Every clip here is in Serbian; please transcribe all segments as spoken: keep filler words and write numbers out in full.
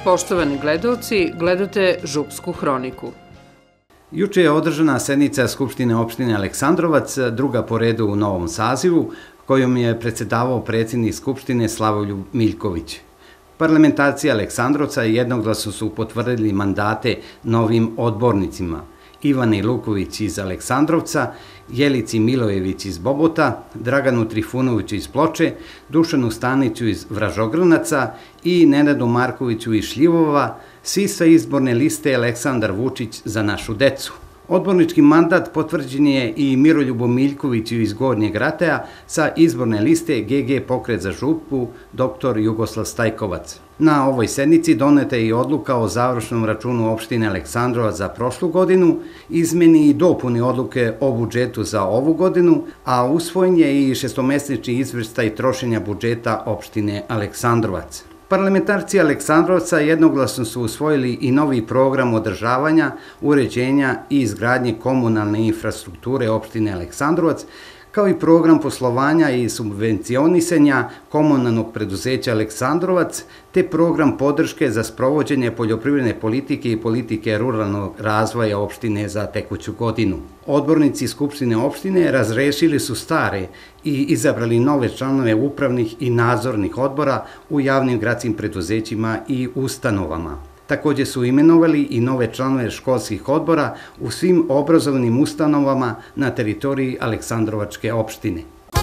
Poštovani gledalci, gledate Župsku hroniku. Juče je održana sednica Skupštine opštine Aleksandrovac, druga po redu u novom sazivu, kojom je predsjedavao predsjednik Skupštine Slavoljub Miljković. Parlamentarci Aleksandrovca jednoglasno su potvrdili mandate novim odbornicima: Ivani Luković iz Aleksandrovca, Jelici Milojević iz Bobota, Draganu Trifunoviću iz Ploče, Dušanu Staniću iz Vražogrnaca i Nenadu Markoviću iz Šljivova, svi sa izborne liste Aleksandar Vučić za našu decu. Odbornički mandat potvrđen je i Miroljubu Miljkoviću iz Gornjeg Rateja sa izborne liste G G Pokret za Župu doktor Jugoslav Stajkovac. Na ovoj sednici doneta je i odluka o završnom računu opštine Aleksandrovac za prošlu godinu, izmeni i dopuni odluke o budžetu za ovu godinu, a usvojen je i šestomesečni izveštaj trošenja budžeta opštine Aleksandrovac. Parlamentarci Aleksandrovca jednoglasno su usvojili i novi program održavanja, uređenja i izgradnje komunalne infrastrukture opštine Aleksandrovac, kao i program poslovanja i subvencionisanja komunalnog preduzeća Aleksandrovac, te program podrške za sprovođenje poljoprivredne politike i politike ruralnog razvoja opštine za tekuću godinu. Odbornici Skupštine opštine razrešili su stare i izabrali nove članove upravnih i nadzornih odbora u javnim gradskim preduzećima i ustanovama. Također su imenovali i nove članove školskih odbora u svim obrazovnim ustanovama na teritoriji Aleksandrovačke opštine.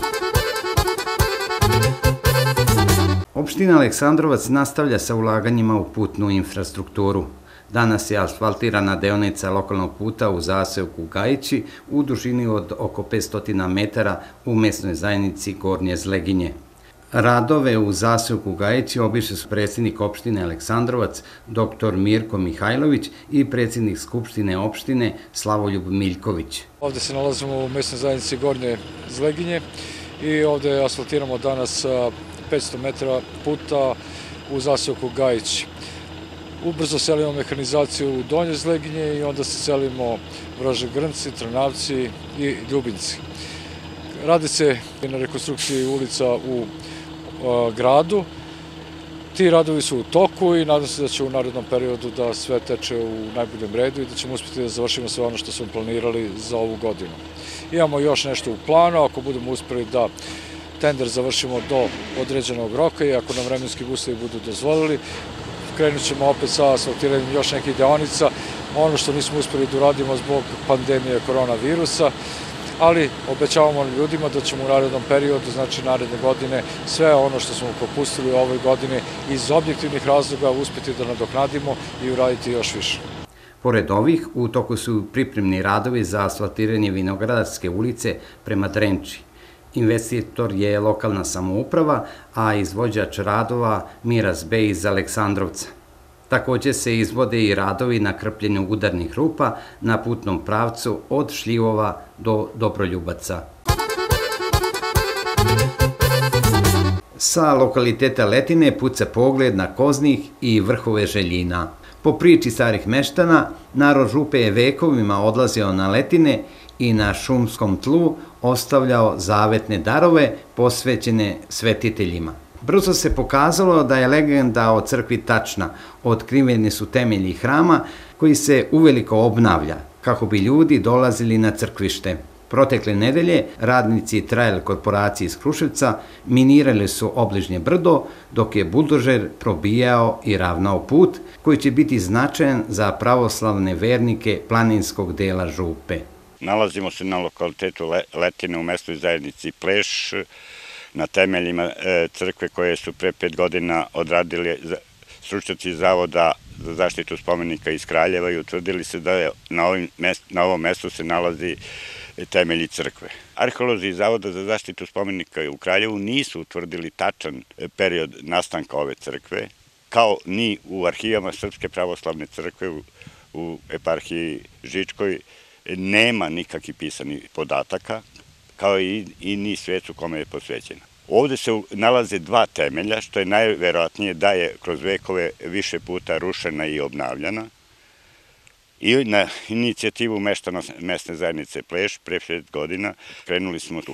Opština Aleksandrovac nastavlja sa ulaganjima u putnu infrastrukturu. Danas je asfaltirana deonica lokalnog puta u zaseoku Gajići u dužini od oko petsto metara u mesnoj zajednici Gornje Zleginje. Radove u zaseoku Gajići obišli su predsjednik opštine Aleksandrovac doktor Mirko Mihajlović i predsjednik Skupštine opštine Slavoljub Miljković. Ovdje se nalazimo u mesnoj zajednici Gornje Zleginje i ovdje asfaltiramo danas petsto metara puta u zaseoku Gajići. Ubrzo selimo mehanizaciju u Donje Zleginje i onda se selimo Vražogrnci, Trnavci i Ljubinci. Radi se na rekonstrukciji ulica u gradu. Ti radovi su u toku i nadam se da će u narednom periodu da sve teče u najboljem redu i da ćemo uspjeti da završimo sve ono što smo planirali za ovu godinu. Imamo još nešto u planu, ako budemo uspjeli da tender završimo do određenog roka i ako nam vremenski uslovi budu dozvolili, krenut ćemo opet sa asfaltiranjem još nekih deonica, ono što nismo uspjeli da uradimo zbog pandemije koronavirusa, ali obećavamo ljudima da ćemo u narednom periodu, znači naredne godine, sve ono što smo propustili u ovoj godini iz objektivnih razloga uspjeti da nadoknadimo i uraditi još više. Pored ovih, u toku su pripremni radovi za asfaltiranje Vinogradarske ulice prema Drenči. Investitor je lokalna samouprava, a izvođač radova Miraz Bej iz Aleksandrovca. Također se izvode i radovi na krpljenju udarnih rupa na putnom pravcu od Šljivova do Dobroljubaca. Sa lokaliteta Letine puca pogled na Koznih i vrhove Željina. Po priči starih meštana, narod Župe je vekovima odlazio na Letine i na šumskom tlu ostavljao zavetne darove posvećene svetiteljima. Brzo se pokazalo da je legenda o crkvi tačna. Otkriveni su temelji hrama koji se uveliko obnavlja kako bi ljudi dolazili na crkvište. Protekle nedelje radnici Trajal korporacije iz Kruševca minirali su obližnje brdo dok je buldožer probijao i ravnao put koji će biti značajan za pravoslavne vernike planinskog dela Župe. Nalazimo se na lokalitetu Letine u mesnoj zajednici Pleš, na temeljima crkve koje su pre pet godina odradili stručnjaci Zavoda za zaštitu spomenika iz Kraljeva i utvrdili se da je na ovom mestu se nalazi temelji crkve. Arheolozi iz Zavoda za zaštitu spomenika u Kraljevu nisu utvrdili tačan period nastanka ove crkve, kao ni u arhivama Srpske pravoslavne crkve u eparhiji Žičkoj nema nikakvih pisanih podataka, kao i ni svecu kome je posvećena. Ovde se nalaze dva temelja, što je najverovatnije da je kroz vekove više puta rušena i obnavljana. I na inicijativu meštana mesne zajednice Pleš pre pet godina krenuli smo tu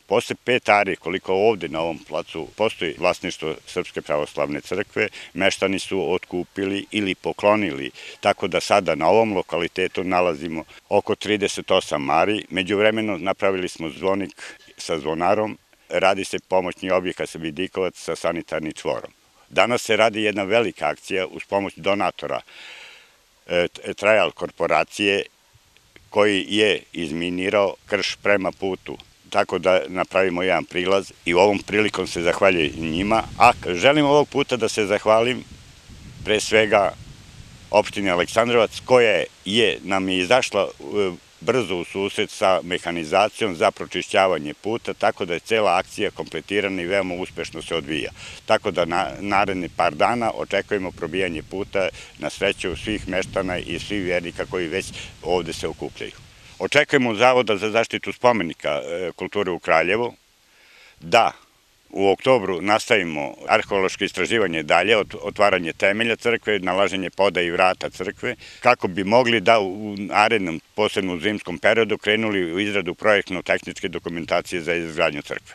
Posle pet ari, koliko ovde na ovom placu postoji vlasništvo Srpske pravoslavne crkve, meštani su otkupili ili poklonili, tako da sada na ovom lokalitetu nalazimo oko trideset osam ari. Međuvremeno napravili smo zvonik sa zvonarom, radi se pomoćni objekat sa vidikovac sa sanitarnim čvorom. Danas se radi jedna velika akcija uz pomoć donatora Trajal korporacije koji je izminirao krš prema putu, tako da napravimo jedan prilaz i ovom prilikom se zahvaljujem njima, a želim ovog puta da se zahvalim pre svega opštini Aleksandrovac koja je nam je izašla brzo u susret sa mehanizacijom za pročišćavanje puta, tako da je cela akcija kompletirana i veoma uspešno se odvija. Tako da na naredne par dana očekujemo probijanje puta na sreću svih meštana i svih vernika koji već ovde se okupljaju. Očekujemo od Zavoda za zaštitu spomenika kulture u Kraljevu da u oktobru nastavimo arheološko istraživanje dalje, otvaranje temelja crkve, nalaženje poda i vrata crkve, kako bi mogli da u narednom, posebno u zimskom periodu, krenuli u izradu projektno-tehničke dokumentacije za izgradnju crkve.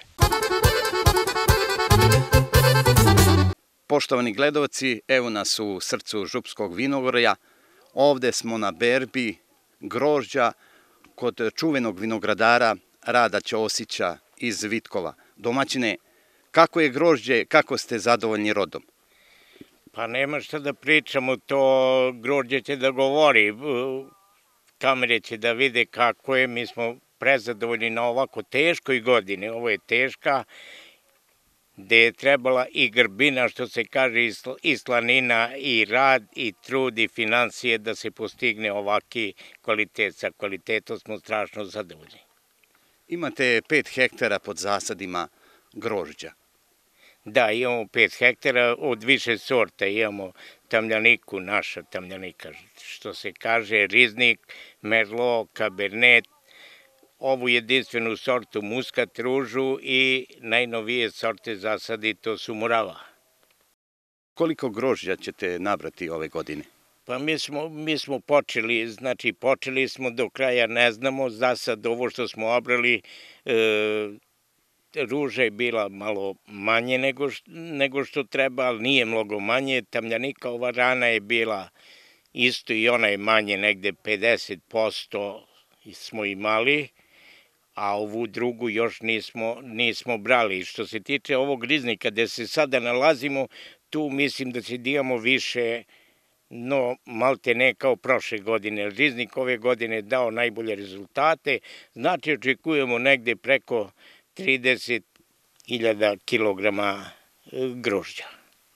Poštovani gledalci, evo nas u srcu Župskog vinogorja. Ovde smo na berbi grožđa kod čuvenog vinogradara Rada Ćosića iz Vitkova. Domaćine, kako je grožđe, kako ste zadovoljni rodom? Pa nema šta da pričamo, to grožđe će da govori, kamere će da vide kako je, mi smo prezadovoljni na ovako teškoj godini, ovo je teška, gde je trebala i grbina, što se kaže, i slanina, i rad, i trud, i financije da se postigne ovaki kvalitet. Sa kvalitetom smo strašno zadovoljni. Imate pet hektara pod zasadima grožđa. Da, imamo pet hektara od više sorta, imamo tamljaniku, naša tamljanika, što se kaže, riznik, merlot, kabernet, ovu jedinstvenu sortu muskat, ružu i najnovije sorte zasadi, to su murava. Koliko grožđa ćete nabrati ove godine? Pa mi smo, mi smo počeli, znači počeli smo, do kraja ne znamo, za sad ovo što smo obrali, e, ruža je bila malo manje nego, nego što treba, ali nije mnogo manje, tamljanika ova rana je bila isto i ona je manje, negde pedeset posto smo imali, a ovu drugu još nismo, nismo brali. Što se tiče ovog riznika gde se sada nalazimo, tu mislim da će imamo više, no malte ne kao prošle godine. Riznik ove godine je dao najbolje rezultate, znači očekujemo negde preko trideset hiljada kilograma grožđa.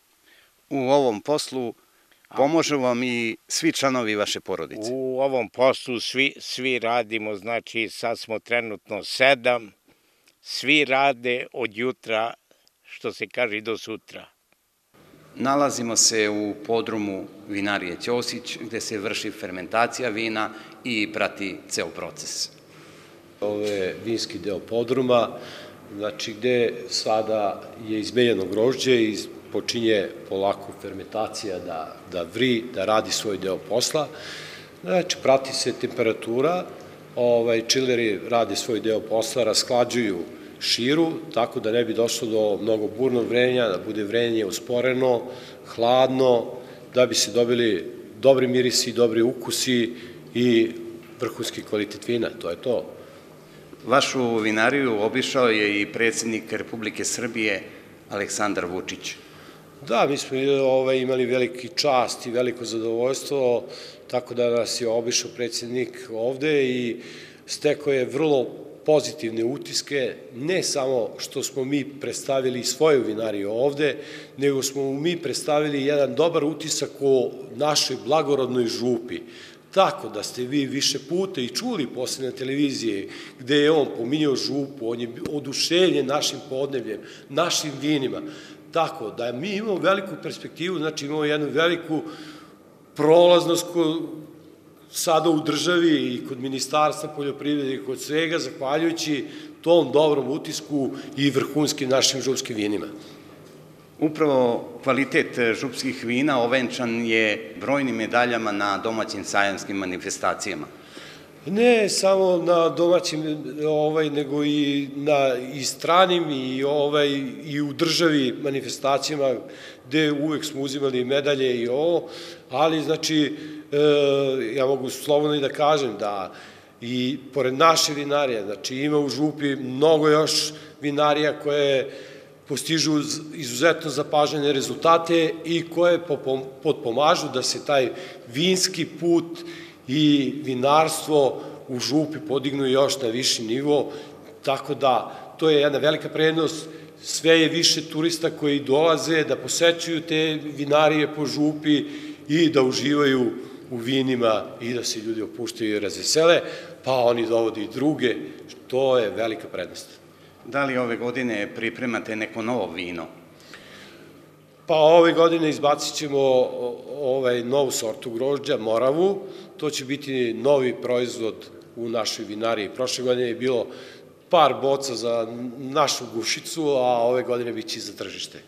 U ovom poslu pomožu vam i svi članovi vaše porodice? U ovom poslu svi, svi radimo, znači sad smo trenutno sedam, svi rade od jutra, što se kaže, do sutra. Nalazimo se u podrumu vinarije Ćosić, gde se vrši fermentacija vina i prati ceo proces. Ovo je vinski deo podruma, znači gde sada je izmenjeno grožđe i počinje polako fermentacija da, da vri, da radi svoj deo posla. Znači, prati se temperatura, ovaj, čileri radi svoj deo posla, rasklađuju širu, tako da ne bi došlo do mnogo burnog vrenja, da bude vrenje usporeno, hladno, da bi se dobili dobri mirisi, dobri ukusi i vrhunski kvalitet vina, to je to. Vašu vinariju obišao je i predsjednik Republike Srbije Aleksandar Vučić. Da, mi smo ovaj, imali veliki čast i veliko zadovoljstvo, tako da nas je obišao predsjednik ovde i stekao je vrlo pozitivne utiske, ne samo što smo mi predstavili svoju vinariju ovde, nego smo mi predstavili jedan dobar utisak o našoj blagorodnoj župi. Tako da ste vi više puta i čuli posle na televiziji gde je on pominjao župu, on je oduševljen našim podnebljem, našim vinima. Tako da mi imamo veliku perspektivu, znači imamo jednu veliku prolaznost sada u državi i kod Ministarstva poljoprivrede i kod svega, zahvaljujući tom dobrom utisku i vrhunskim našim župskim vinima. Upravo kvalitet župskih vina ovenčan je brojnim medaljama na domaćim sajamskim manifestacijama. Ne samo na domaćim, ovaj, nego i na i stranim i ovaj i u državi manifestacijama gde uvek smo uzimali medalje i ovo, ali znači ja mogu slobodno i da kažem da i pored naše vinarije, znači ima u Župi mnogo još vinarija koje postižu izuzetno zapažene rezultate i koje potpomažu da se taj vinski put i vinarstvo u Župi podignu još na viši nivo, tako da to je jedna velika prednost, sve je više turista koji dolaze da posećuju te vinarije po Župi i da uživaju u vinima i da se ljudi opuštaju i razvesele, pa oni dovode i druge, to je velika prednost. Da li ove godine pripremate neko novo vino? Pa ove godine izbacit ćemo ovaj novu sortu grožđa, Moravu, to će biti novi proizvod u našoj vinariji. Prošle godine je bilo par boca za našu Gušicu, a ove godine biće i za tržište.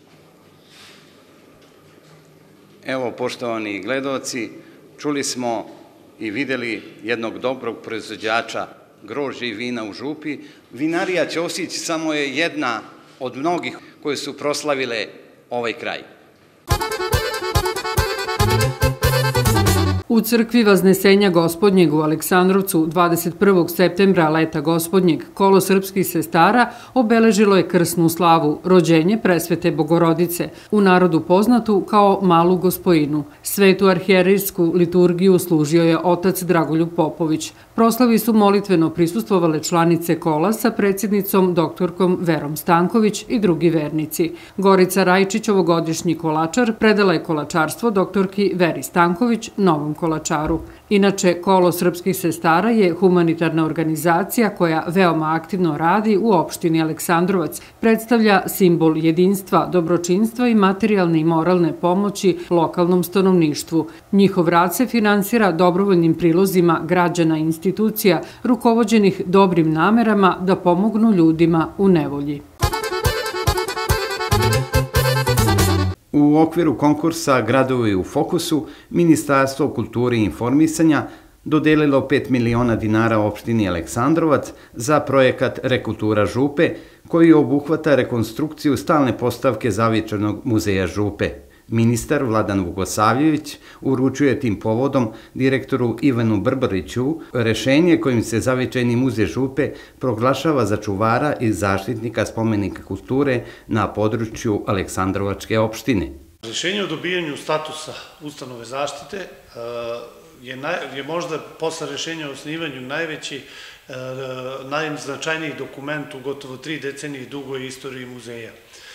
Evo, poštovani gledaoci, čuli smo i videli jednog dobrog proizvođača grožđa i vina u Župi. Vinarija Ćosić samo je jedna od mnogih koje su proslavile ovaj kraj. U crkvi Vaznesenja Gospodnjeg u Aleksandrovcu dvadeset prvog septembra leta Gospodnjeg kolo srpskih sestara obeležilo je krsnu slavu, rođenje presvete Bogorodice, u narodu poznatu kao Malu Gospojinu. Svetu arhijerejsku liturgiju služio je otac Dragoljub Popović. Proslavi su molitveno prisustvovale članice kola sa predsjednicom doktorkom Verom Stanković i drugi vernici. Gorica Rajčić, ovogodišnji kolačar, predala je kolačarstvo doktorki Veri Stanković, novom kolačaru. Inače, Kolo srpskih sestara je humanitarna organizacija koja veoma aktivno radi u opštini Aleksandrovac, predstavlja simbol jedinstva, dobročinstva i materijalne i moralne pomoći lokalnom stanovništvu. Njihov rad se finansira dobrovoljnim prilozima građana i institucija, rukovođenih dobrim namerama da pomognu ljudima u nevolji. U okviru konkursa Gradovi u fokusu, Ministarstvo kulture i informisanja dodelilo pet miliona dinara opštini Aleksandrovac za projekat Rekultura Župe, koji obuhvata rekonstrukciju stalne postavke Zavičajnog muzeja Župe. Ministar Vladan Vukosavljević uručuje tim povodom direktoru Ivanu Brbariću rešenje kojim se Zavičajni muzej Župe proglašava za čuvara i zaštitnika spomenika kulture na području Aleksandrovačke opštine. Rešenje o dobijanju statusa ustanove zaštite je možda posle rešenja o osnivanju najveći, najznačajniji dokument u gotovo tri decenije dugoj istoriji muzeja.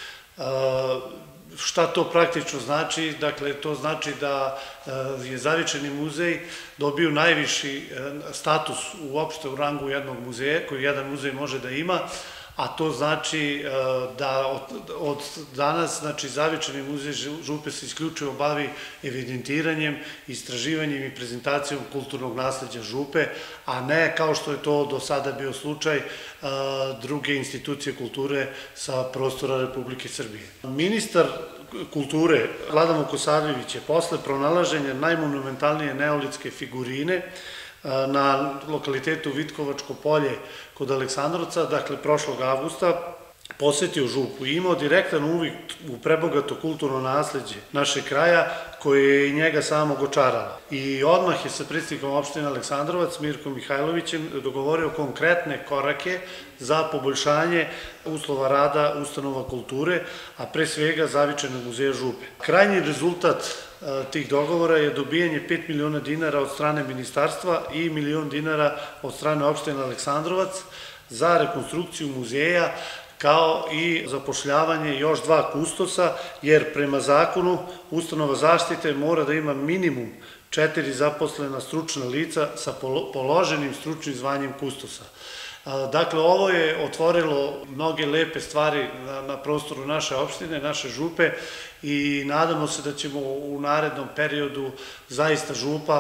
Šta to praktično znači? Dakle, to znači da je Zavičajni muzej dobio najviši status uopšte u rangu jednog muzeja, koji jedan muzej može da ima, a to znači da od danas, znači, Zavičajni muzej Župe se isključivo bavi evidentiranjem, istraživanjem i prezentacijom kulturnog nasleđa Župe, a ne, kao što je to do sada bio slučaj, druge institucije kulture sa prostora Republike Srbije. Ministar kulture Vladan Vukosavljević je posle pronalaženja najmonumentalnije neolitske figurine na lokalitetu Vitkovačko polje kod Aleksandrovca, dakle prošlog avgusta, posetio Župu i imao direktan uvid u prebogato kulturno nasleđe našeg kraja, koje je i njega samog očaralo. I odmah je sa predsjednikom opštine Aleksandrovac, Mirkom Mihajlovićem, dogovorio konkretne korake za poboljšanje uslova rada ustanova kulture, a pre svega Zavičajnog muzeja Župe. Krajnji rezultat tih dogovora je dobijanje pet miliona dinara od strane ministarstva i milion dinara od strane opštine Aleksandrovac za rekonstrukciju muzeja, kao i zapošljavanje još dva kustosa, jer prema zakonu ustanova zaštite mora da ima minimum četiri zaposlena stručna lica sa položenim stručnim zvanjem kustosa. Dakle, ovo je otvorilo mnoge lepe stvari na prostoru naše opštine, naše Župe, i nadamo se da ćemo u narednom periodu zaista Župa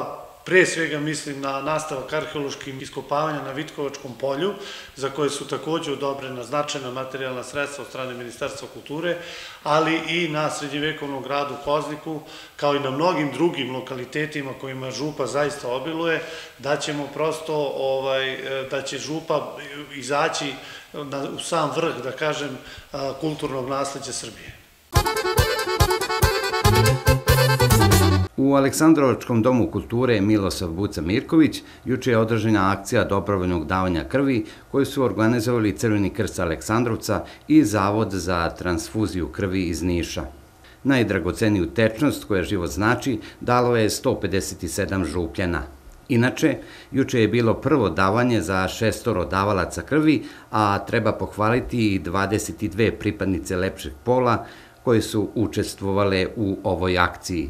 Pre svega mislim na nastavak arheoloških iskopavanja na Vitkovačkom polju, za koje su takođe odobrena značajna materijalna sredstva od strane Ministarstva kulture, ali i na srednjevekovnom gradu Kozliku, kao i na mnogim drugim lokalitetima kojima župa zaista obiluje, da ćemo prosto, da će župa izaći u sam vrh, da kažem, kulturnog nasleđa Srbije. U Aleksandrovačkom domu kulture Milosav Buca Mirković juče je održana akcija dobrovoljnog davanja krvi koju su organizovali Crveni krst Aleksandrovca i Zavod za transfuziju krvi iz Niša. Najdragoceniju tečnost koja život znači dalo je sto pedeset sedam župljana. Inače, juče je bilo prvo davanje za šestoro davalaca krvi, a treba pohvaliti i dvadeset dve pripadnice lepšeg pola koje su učestvovale u ovoj akciji.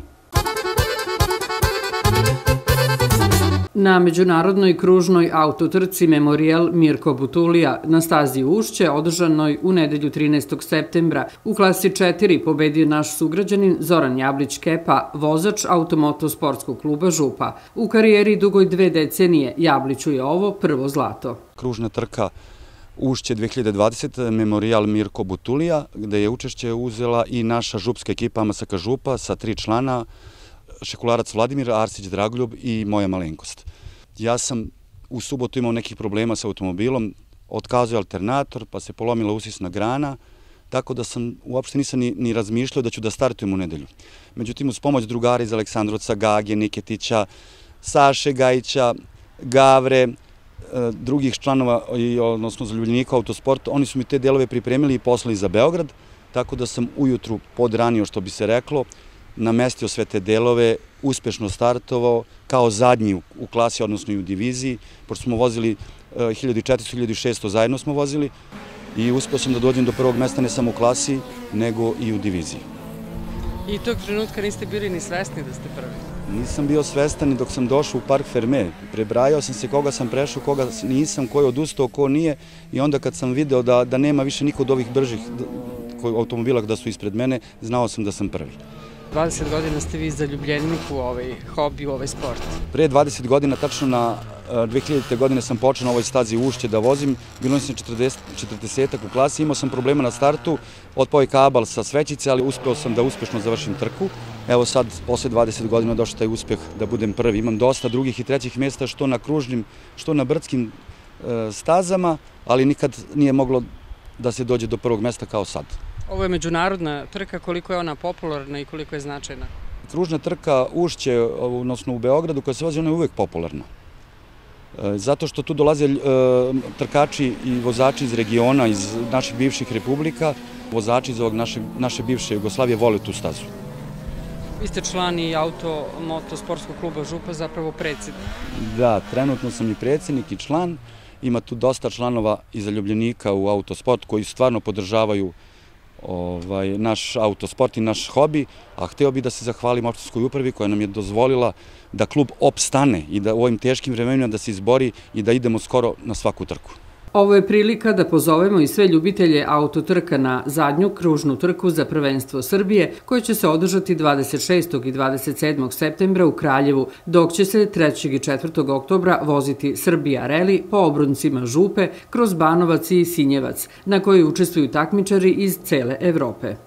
Na međunarodnoj kružnoj autotrci Memorijal Mirko Butulija na stazi Ušće, održanoj u nedelju trinaestog septembra, u klasi četiri pobedio naš sugrađanin Zoran Jablić-Kepa, vozač automoto sportskog kluba Župa. U karijeri dugoj dve decenije Jabliću je ovo prvo zlato. Kružna trka Ušće dve hiljade dvadesete. Memorijal Mirko Butulija, gde je učešće uzela i naša župska ekipa A M S K Župa sa tri člana, Šekularac Vladimir, Arsić Dragoljub i moja malenkost. Ja sam u subotu imao nekih problema sa automobilom, otkazao je alternator, pa se polomila usisna grana, tako da sam uopšte nisam ni, ni razmišljao da ću da startujem u nedelju. Međutim, uz pomoć drugara iz Aleksandrovca, Gage, Niketića, Saše Gajića, Gavre, drugih članova, odnosno zaljubljenika autosporta, oni su mi te delove pripremili i poslali za Beograd, tako da sam ujutru podranio, što bi se reklo, namestio sve te delove, uspešno startovao, kao zadnji u klasi, odnosno i u diviziji, pošto smo vozili hiljadu četiristo do hiljadu šesto zajedno smo vozili i uspeo sam da dođem do prvog mesta ne samo u klasi, nego i u diviziji. I tog trenutka niste bili ni svesni da ste prvi? Nisam bio svestan ni dok sam došao u Park Ferme. Prebrajao sam se koga sam prešao, koga nisam, ko je odustao, ko nije, i onda kad sam video da, da nema više niko od ovih bržih automobila da su ispred mene, znao sam da sam prvi. dvadeset godina ste vi zaljubljenik u ovaj hobi, u ovaj sport. Pre dvadeset godina, tačno na dve hiljadite godine sam počeo na ovoj stazi Ušće da vozim. Bilo sam četrdesetak u klasi, imao sam problema na startu, otpao je kabal sa svećice, ali uspeo sam da uspešno završim trku. Evo sad, posle dvadeset godina došao taj uspeh da budem prvi. Imam dosta drugih i trećih mjesta, što na kružnim, što na brdskim stazama, ali nikad nije moglo da se dođe do prvog mjesta kao sad. Ovo je međunarodna trka, koliko je ona popularna i koliko je značajna? Kružna trka Ušće, odnosno u Beogradu, koja se vozi, ona je uvek popularna. Zato što tu dolaze trkači i vozači iz regiona, iz naših bivših republika, vozači iz ovog naše bivše Jugoslavije vole tu stazu. Vi ste član i auto-moto sportskog kluba Župa, zapravo predsjednik. Da, trenutno sam i predsjednik i član. Ima tu dosta članova i zaljubljenika u autosport koji stvarno podržavaju naš autosport i naš hobi, a hteo bi da se zahvalim opštinskoj upravi koja nam je dozvolila da klub opstane i da u ovim teškim vremenima da se izbori i da idemo skoro na svaku trku. Ovo je prilika da pozovemo i sve ljubitelje autotrka na zadnju kružnu trku za prvenstvo Srbije, koja će se održati dvadeset šestog i dvadeset sedmog septembra u Kraljevu, dok će se trećeg i četvrtog oktobra voziti Srbija Reli po obroncima Župe kroz Banovac i Sinjevac, na kojoj učestvuju takmičari iz cele Evrope.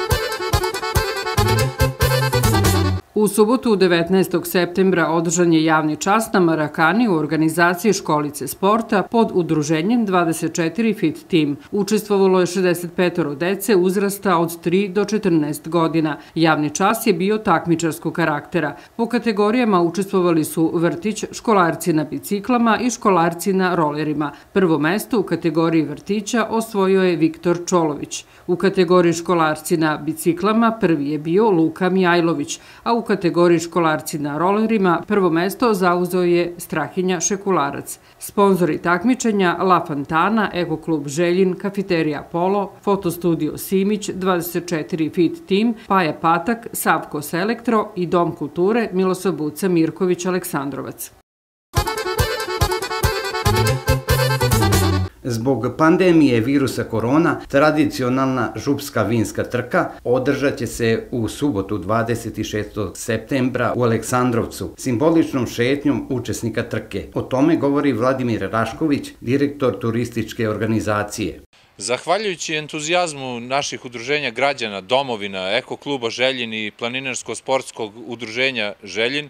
U subotu devetnaestog septembra održan je javni čas na Marakani u organizaciji školice sporta pod udruženjem dvadeset četiri Fit Team. Učestvovalo je šezdeset petoro dece uzrasta od tri do četrnaest godina. Javni čas je bio takmičarskog karaktera. Po kategorijama učestvovali su vrtić, školarci na biciklama i školarci na rolerima. Prvo mesto u kategoriji vrtića osvojio je Viktor Čolović. U kategoriji školarci na biciklama prvi je bio Luka Mijajlović, a u kategoriji školarci na rolerima prvo mesto zauzeo je Strahinja Šekularac. Sponzori takmičenja La Fantana, Eko klub Željin, Kafiterija Polo, Fotostudio Simić, dvadeset četiri Fit Team, Paja Patak, Savkos Elektro i Dom kulture Milosav Buca Mirković Aleksandrovac. Zbog pandemije virusa korona, tradicionalna župska vinska trka održat će se u subotu dvadeset šestog septembra u Aleksandrovcu, simboličnom šetnjom učesnika trke. O tome govori Vladimir Rašković, direktor turističke organizacije. Zahvaljujući entuzijazmu naših udruženja građana, Domovina, Eko kluba Željin i Planinarsko-sportskog udruženja Željin,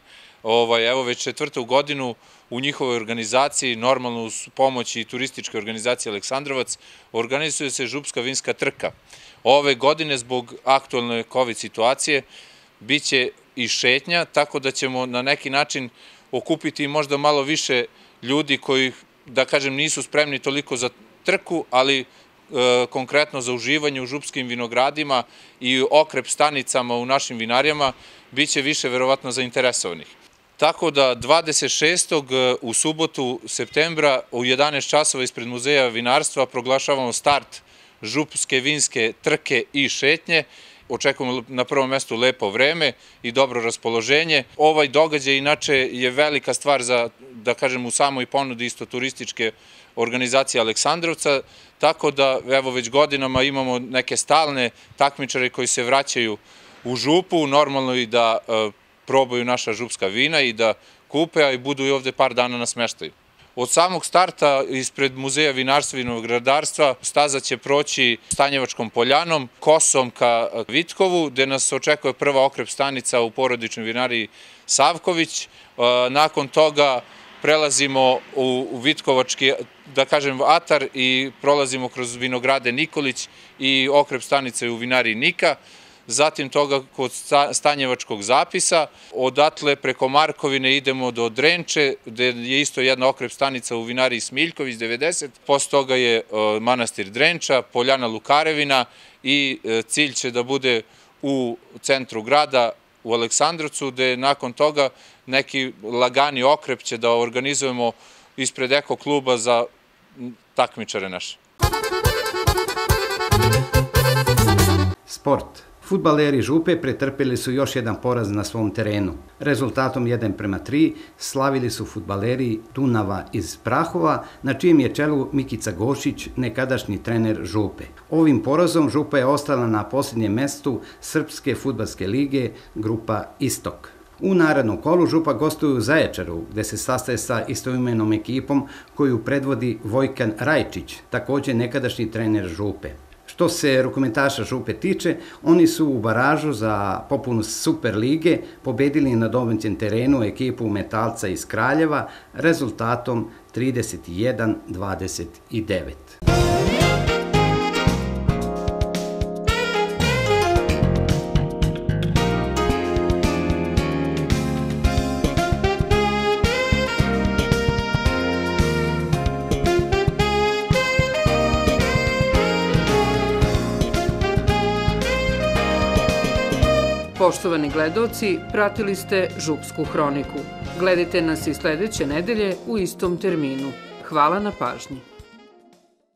evo već četvrtu godinu u njihovoj organizaciji, normalno uz pomoć i turističke organizacije Aleksandrovac, organizuje se župska vinska trka. Ove godine, zbog aktualne COVID situacije, bit će i šetnja, tako da ćemo na neki način okupiti možda malo više ljudi koji, da kažem, nisu spremni toliko za trku, ali konkretno za uživanje u župskim vinogradima i okrep stanicama u našim vinarijama, bit će više verovatno zainteresovanih. Tako da dvadeset šestog u subotu septembra u jedanaest časova ispred Muzeja vinarstva proglašavamo start župske vinske trke i šetnje. Očekujemo na prvom mestu lepo vreme i dobro raspoloženje. Ovaj događaj inače je velika stvar za, da kažem, u samoj ponudi isto turističke organizacije Aleksandrovca, tako da evo već godinama imamo neke stalne takmičare koji se vraćaju u župu, normalno i da probaju naša župska vina i da kupe, a i budu i ovde par dana na smeštaju. Od samog starta ispred Muzeja vinarstva i vinogradarstva staza će proći Stanjevačkom poljanom, kosom ka Vitkovu, gde nas očekuje prva okrep stanica u porodičnoj vinariji Savković. Nakon toga prelazimo u Vitkovački, da kažem, atar i prolazimo kroz vinograde Nikolić i okrep stanice u vinariji Nika. Zatim toga kod Stanjevačkog zapisa, odatle preko Markovine idemo do Drenče, gde je isto jedna okrep stanica u vinariji Smiljković devedeset, posle toga je manastir Drenča, Poljana Lukarevina i cilj će da bude u centru grada u Aleksandrovcu, gde nakon toga neki lagani okrep će da organizujemo ispred Eko kluba za takmičare naše. Sport. Fudbaleri Župe pretrpeli su još jedan poraz na svom terenu. Rezultatom jedan prema tri slavili su fudbaleri Dunava iz Prahova, na čijem je čelu Mikica Gošić, nekadašnji trener Župe. Ovim porazom Župa je ostala na posljednjem mestu Srpske fudbalske lige, grupa Istok. U narednom kolu Župa gostuje u Zaječaru, gde se sastaje sa istoimenom ekipom koju predvodi Vojkan Rajčić, također nekadašnji trener Župe. Što se rukometaša Župe tiče, oni su u baražu za popunu Super lige pobedili na domaćem terenu ekipu Metalca iz Kraljeva rezultatom trideset jedan dvadeset devet. Poštovani gledaoci, pratili ste Župsku hroniku. Gledajte nas i sledeće nedelje u istom terminu. Hvala na pažnji.